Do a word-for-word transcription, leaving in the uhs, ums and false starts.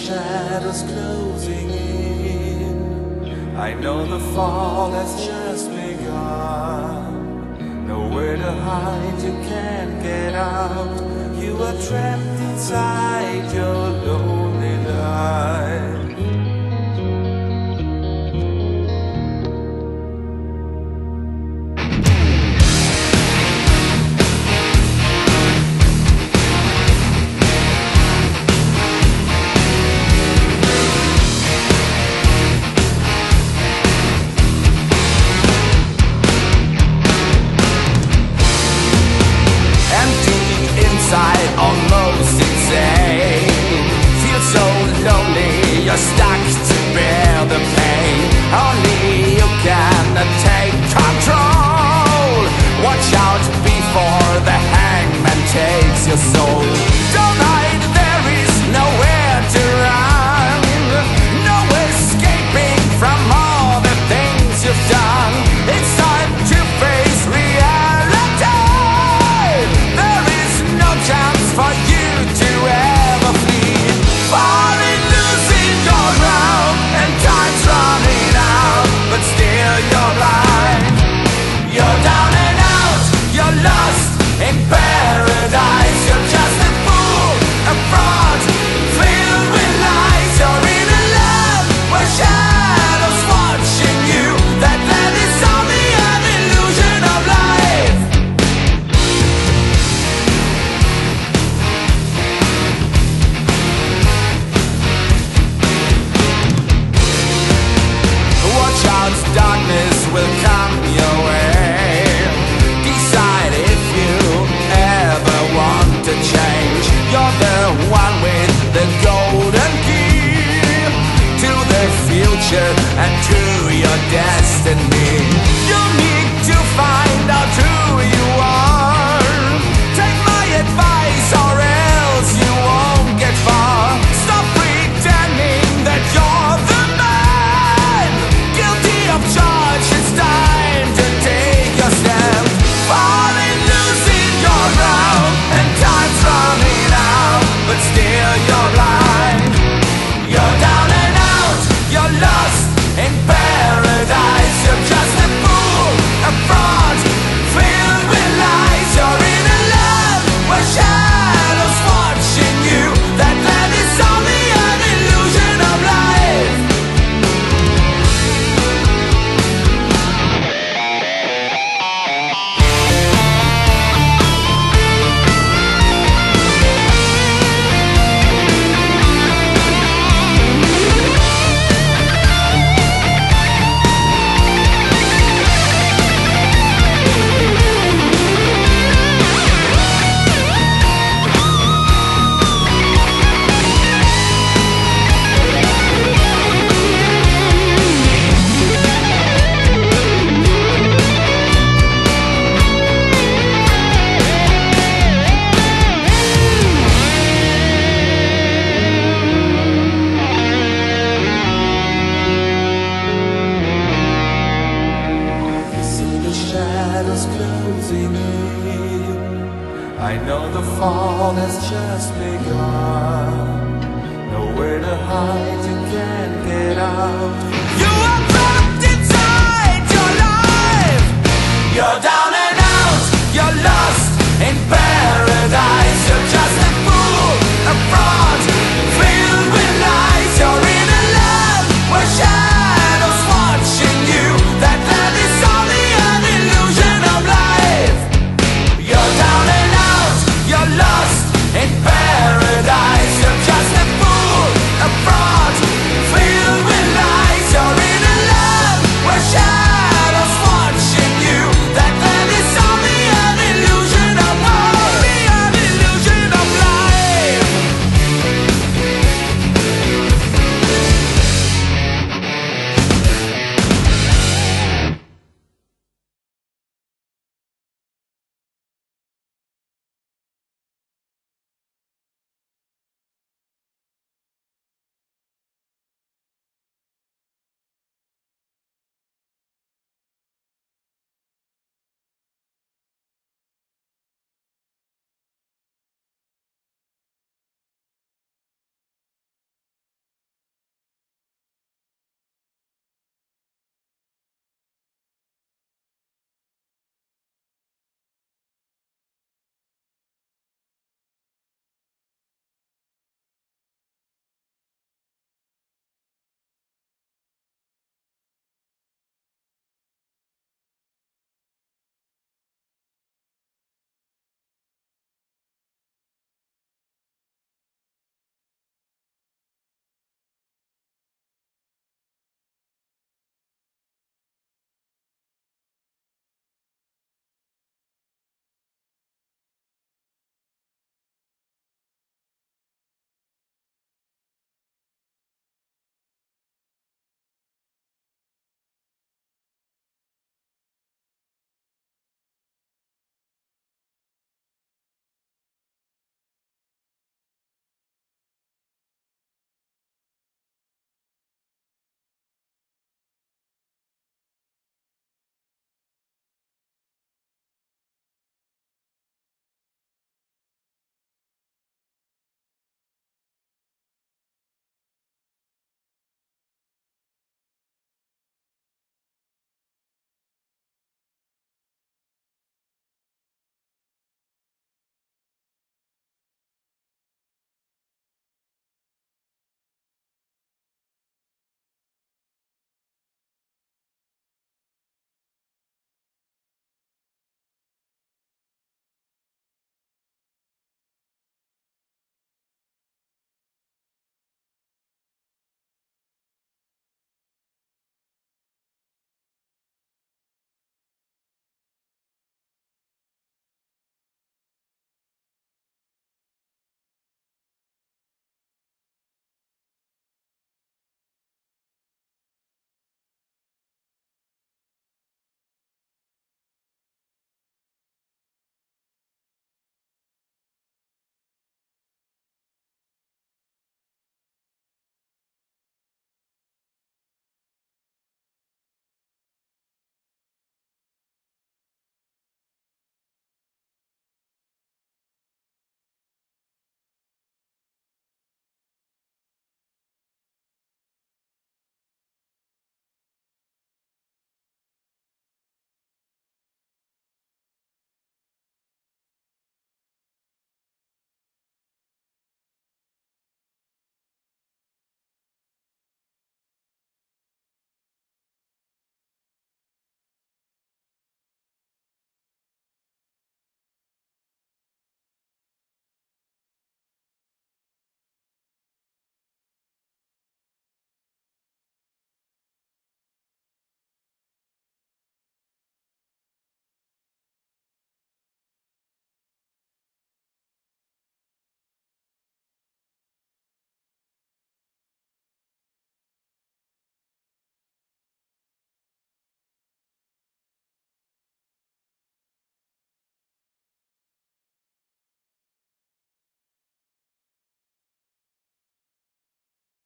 shadows closing in. I know the fall has just begun. Nowhere to hide, you can't get out. You are trapped inside your lonely life. Almost insane. Feel so lonely, you're stuck to bear the pain. Only you can take control. Watch out before the hangman takes your soul. Don't hide, there is nowhere to run. No escaping from all the things you've done. It's time to face reality. There is no chance for you to ever flee. Falling, losing your ground, and time's running out, but still you're blind. You're down and out, you're lost in paradise. You're just a fool, a fraud, filled with lies. You're in a land where shadows watching you. That land is only an illusion of life. Watch out, darkness will come your way. Decide if you ever want to change. You're the one with the golden key to the future and to your destiny. You need to find out who you are. Take my advice or else you won't get far. Stop pretending that you're the man. Guilty of charge, it's time to take your stand. Falling, losing your ground, and time's running out, but still you're blind. You're down and out, you're lost in paradise. You're just a fool, a fraud, filled with lies. You're in a land where shadows watching you. That land is only an illusion of life. See the shadows closing in. I know the fall has just begun. Nowhere to hide, you can't get out. You are